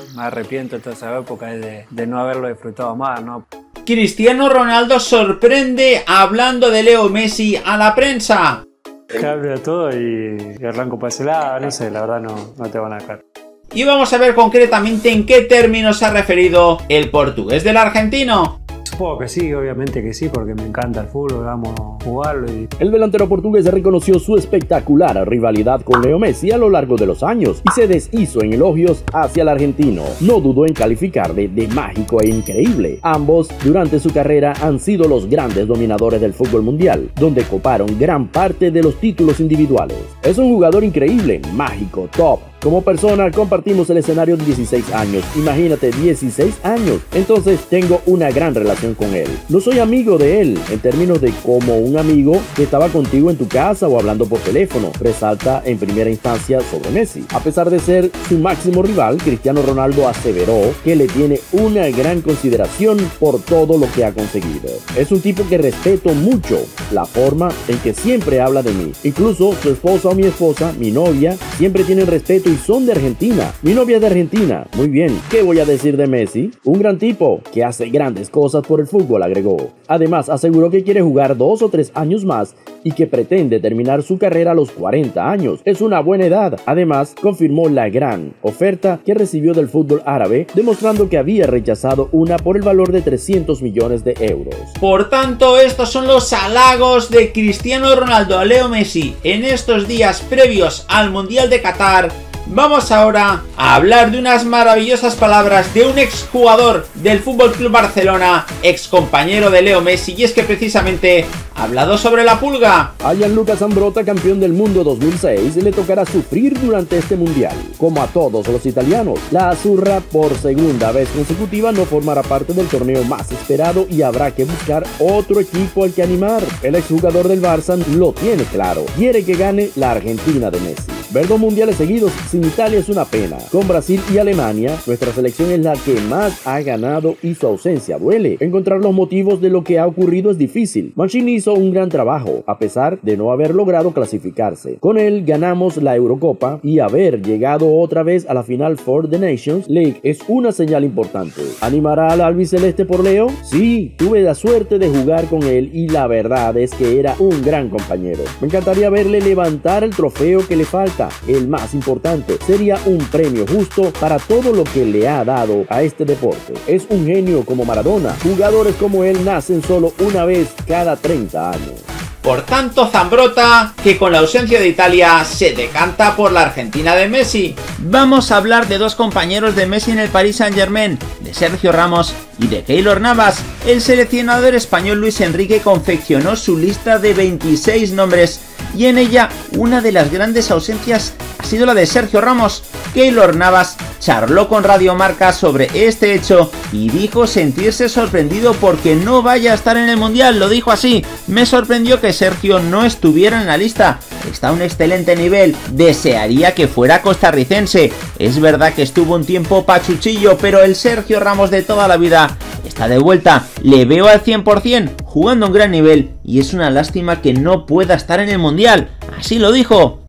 me arrepiento de toda esa época de no haberlo disfrutado más, ¿no? Cristiano Ronaldo sorprende hablando de Leo Messi a la prensa. Cambia todo y arranco para ese lado, no sé, la verdad no te van a dejar. Y vamos a ver concretamente en qué términos se ha referido el portugués del argentino. Supongo que sí, obviamente que sí, porque me encanta el fútbol, vamos a jugarlo. El delantero portugués reconoció su espectacular rivalidad con Leo Messi a lo largo de los años y se deshizo en elogios hacia el argentino. No dudó en calificarle de mágico e increíble. Ambos, durante su carrera, han sido los grandes dominadores del fútbol mundial, donde coparon gran parte de los títulos individuales. Es un jugador increíble, mágico, top. Como persona compartimos el escenario de 16 años, imagínate 16 años, entonces tengo una gran relación con él. No soy amigo de él en términos de como un amigo que estaba contigo en tu casa o hablando por teléfono, resalta en primera instancia sobre Messi. A pesar de ser su máximo rival, Cristiano Ronaldo aseveró que le tiene una gran consideración por todo lo que ha conseguido. Es un tipo que respeto mucho, la forma en que siempre habla de mí. Incluso su esposa o mi esposa, mi novia, siempre tienen respeto y son de Argentina. Mi novia es de Argentina. Muy bien. ¿Qué voy a decir de Messi? Un gran tipo que hace grandes cosas por el fútbol, agregó. Además, aseguró que quiere jugar 2 o 3 años más y que pretende terminar su carrera a los 40 años. Es una buena edad. Además, confirmó la gran oferta que recibió del fútbol árabe, demostrando que había rechazado una por el valor de 300 millones de euros. Por tanto, estos son los halagos de Cristiano Ronaldo a Leo Messi en estos días previos al Mundial de Qatar. Vamos ahora a hablar de unas maravillosas palabras de un exjugador del FC Barcelona, excompañero de Leo Messi, y es que precisamente ha hablado sobre la pulga. A Gianluca Zambrotta, campeón del mundo 2006, le tocará sufrir durante este mundial. Como a todos los italianos, la Azzurra por segunda vez consecutiva no formará parte del torneo más esperado y habrá que buscar otro equipo al que animar. El exjugador del Barça lo tiene claro, quiere que gane la Argentina de Messi. Ver 2 mundiales seguidos sin Italia es una pena. Con Brasil y Alemania, nuestra selección es la que más ha ganado y su ausencia duele. Encontrar los motivos de lo que ha ocurrido es difícil. Mancini hizo un gran trabajo, a pesar de no haber logrado clasificarse. Con él ganamos la Eurocopa y haber llegado otra vez a la final for the Nations League es una señal importante. ¿Animará al albiceleste por Leo? Sí, tuve la suerte de jugar con él y la verdad es que era un gran compañero. Me encantaría verle levantar el trofeo que le falta, el más importante. Sería un premio justo para todo lo que le ha dado a este deporte. Es un genio como Maradona. Jugadores como él nacen solo una vez cada 30 años. Por tanto, Zambrotta, que con la ausencia de Italia se decanta por la Argentina de Messi. Vamos a hablar de 2 compañeros de Messi en el Paris Saint-Germain, de Sergio Ramos y de Keylor Navas. El seleccionador español Luis Enrique confeccionó su lista de 26 nombres y en ella una de las grandes ausencias ha sido la de Sergio Ramos. Keylor Navas charló con Radio Marca sobre este hecho y dijo sentirse sorprendido porque no vaya a estar en el Mundial. Lo dijo así: me sorprendió que Sergio no estuviera en la lista, está a un excelente nivel, desearía que fuera costarricense. Es verdad que estuvo un tiempo pachuchillo, pero el Sergio Ramos de toda la vida está de vuelta, le veo al 100%, jugando a un gran nivel y es una lástima que no pueda estar en el Mundial. Así lo dijo.